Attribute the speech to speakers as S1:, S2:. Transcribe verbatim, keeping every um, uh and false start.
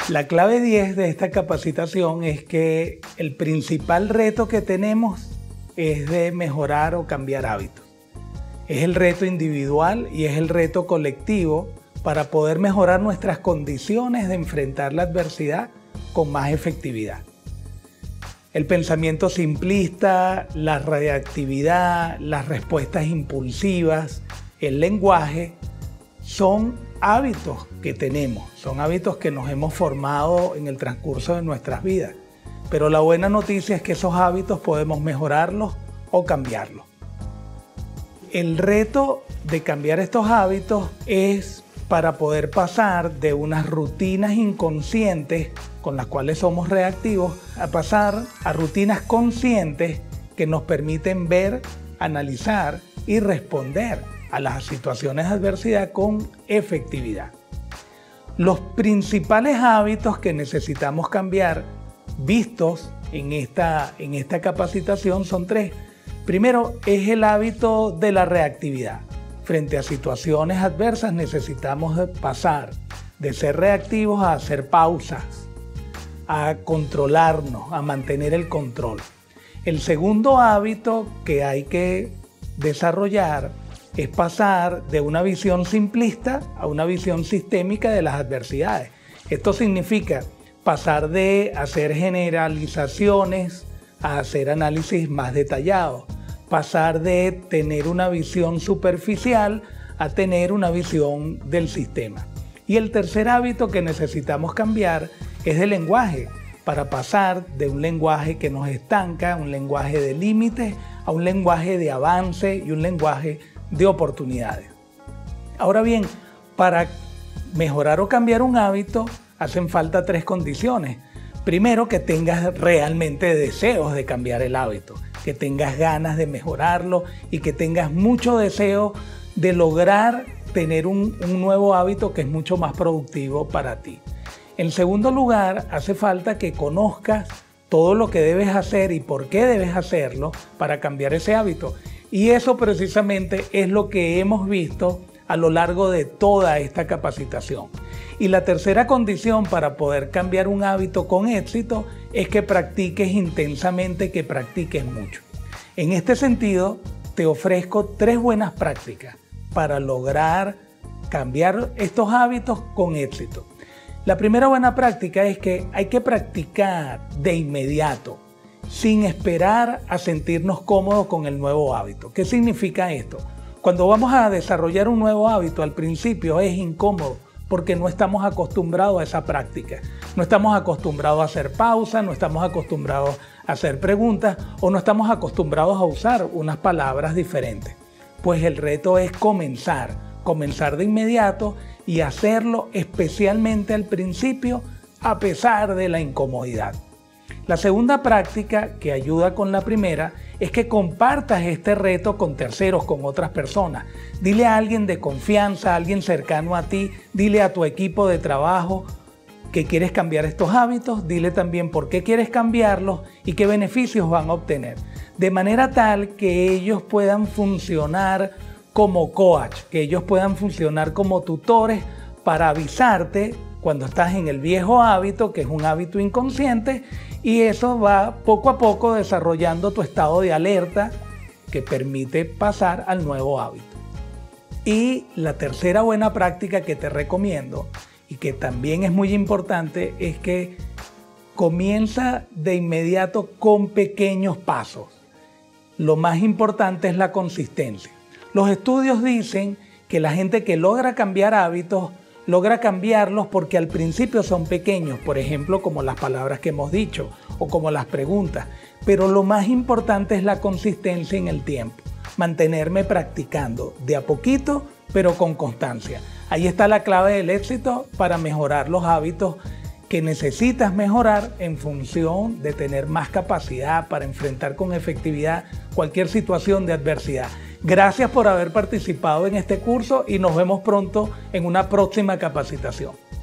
S1: La clave diez de esta capacitación es que el principal reto que tenemos es de mejorar o cambiar hábitos. Es el reto individual y es el reto colectivo para poder mejorar nuestras condiciones de enfrentar la adversidad con más efectividad. El pensamiento simplista, la reactividad, las respuestas impulsivas, el lenguaje son hábitos que tenemos, son hábitos que nos hemos formado en el transcurso de nuestras vidas. Pero la buena noticia es que esos hábitos podemos mejorarlos o cambiarlos. El reto de cambiar estos hábitos es para poder pasar de unas rutinas inconscientes con las cuales somos reactivos a pasar a rutinas conscientes que nos permiten ver, analizar y responder a las situaciones de adversidad con efectividad. Los principales hábitos que necesitamos cambiar vistos en esta, en esta capacitación son tres. Primero es el hábito de la reactividad. Frente a situaciones adversas necesitamos pasar de ser reactivos a hacer pausas, a controlarnos, a mantener el control. El segundo hábito que hay que desarrollar es pasar de una visión simplista a una visión sistémica de las adversidades. Esto significa pasar de hacer generalizaciones a hacer análisis más detallados. Pasar de tener una visión superficial a tener una visión del sistema. Y el tercer hábito que necesitamos cambiar es el lenguaje, para pasar de un lenguaje que nos estanca, un lenguaje de límites, a un lenguaje de avance y un lenguaje de oportunidades. Ahora bien, para mejorar o cambiar un hábito hacen falta tres condiciones. Primero, que tengas realmente deseos de cambiar el hábito, que tengas ganas de mejorarlo y que tengas mucho deseo de lograr tener un, un nuevo hábito que es mucho más productivo para ti. En segundo lugar, hace falta que conozcas todo lo que debes hacer y por qué debes hacerlo para cambiar ese hábito. Y eso precisamente es lo que hemos visto a lo largo de toda esta capacitación. Y la tercera condición para poder cambiar un hábito con éxito es que practiques intensamente, que practiques mucho. En este sentido, te ofrezco tres buenas prácticas para lograr cambiar estos hábitos con éxito. La primera buena práctica es que hay que practicar de inmediato, sin esperar a sentirnos cómodos con el nuevo hábito. ¿Qué significa esto? Cuando vamos a desarrollar un nuevo hábito, al principio es incómodo porque no estamos acostumbrados a esa práctica. No estamos acostumbrados a hacer pausas, no estamos acostumbrados a hacer preguntas o no estamos acostumbrados a usar unas palabras diferentes. Pues el reto es comenzar, comenzar de inmediato y hacerlo especialmente al principio a pesar de la incomodidad. La segunda práctica que ayuda con la primera es que compartas este reto con terceros, con otras personas. Dile a alguien de confianza, a alguien cercano a ti, dile a tu equipo de trabajo que quieres cambiar estos hábitos, dile también por qué quieres cambiarlos y qué beneficios van a obtener. De manera tal que ellos puedan funcionar como coach, que ellos puedan funcionar como tutores para avisarte cuando estás en el viejo hábito, que es un hábito inconsciente, y eso va poco a poco desarrollando tu estado de alerta que permite pasar al nuevo hábito. Y la tercera buena práctica que te recomiendo y que también es muy importante es que comienza de inmediato con pequeños pasos. Lo más importante es la consistencia. Los estudios dicen que la gente que logra cambiar hábitos logra cambiarlos porque al principio son pequeños, por ejemplo, como las palabras que hemos dicho o como las preguntas. Pero lo más importante es la consistencia en el tiempo. Mantenerme practicando de a poquito, pero con constancia. Ahí está la clave del éxito para mejorar los hábitos que necesitas mejorar en función de tener más capacidad para enfrentar con efectividad cualquier situación de adversidad. Gracias por haber participado en este curso y nos vemos pronto en una próxima capacitación.